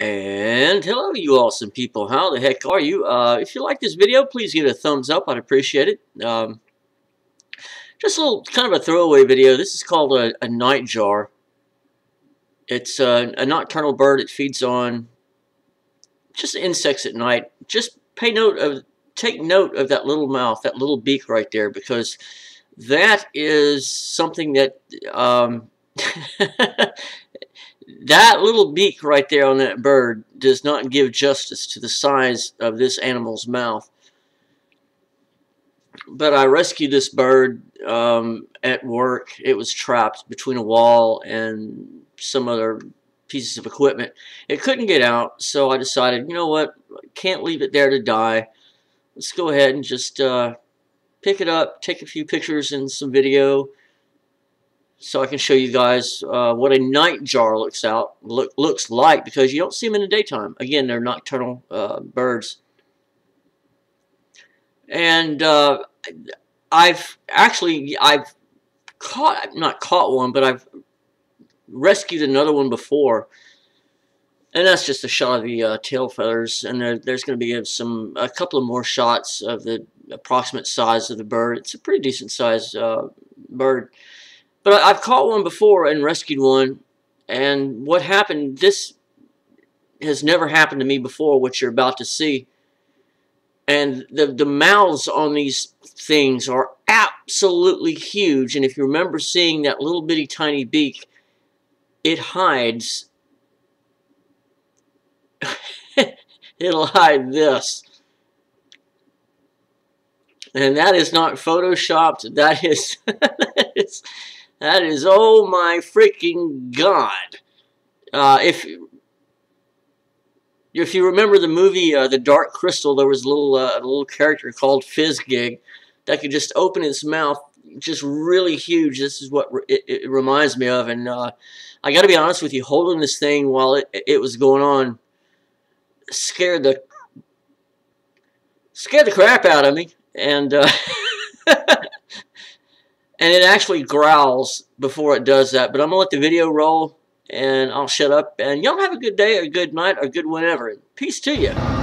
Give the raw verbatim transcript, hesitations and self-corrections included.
And hello you awesome people, how the heck are you? Uh, if you like this video, please give it a thumbs up, I'd appreciate it. Um, just a little kind of a throwaway video. This is called a, a nightjar. It's a, a nocturnal bird. It feeds on just insects at night. Just pay note of, take note of that little mouth, that little beak right there, because that is something that, um, that little beak right there on that bird does not give justice to the size of this animal's mouth. But I rescued this bird um, at work. It was trapped between a wall and some other pieces of equipment. It couldn't get out, so I decided, you know what, can't leave it there to die. Let's go ahead and just uh, pick it up, take a few pictures and some video, so I can show you guys uh, what a nightjar looks out look, looks like, because you don't see them in the daytime. Again, they're nocturnal uh, birds. And uh, I've actually I've caught not caught one, but I've rescued another one before, and that's just a shot of the uh, tail feathers. And there, there's going to be some a couple of more shots of the approximate size of the bird. It's a pretty decent sized uh, bird. But I've caught one before and rescued one, and what happened, this has never happened to me before, what you're about to see. And the, the mouths on these things are absolutely huge, and if you remember seeing that little bitty tiny beak, it hides, it'll hide this. And that is not photoshopped, that is, that is That is, oh my freaking God. Uh, if, if you remember the movie uh, The Dark Crystal, there was a little, uh, a little character called Fizzgig that could just open its mouth just really huge. This is what it, it reminds me of. And uh, I got to be honest with you, holding this thing while it, it was going on scared the, scared the crap out of me. And... Uh, And it actually growls before it does that. But I'm going to let the video roll, and I'll shut up. And y'all have a good day, or good night, or good whenever. Peace to you.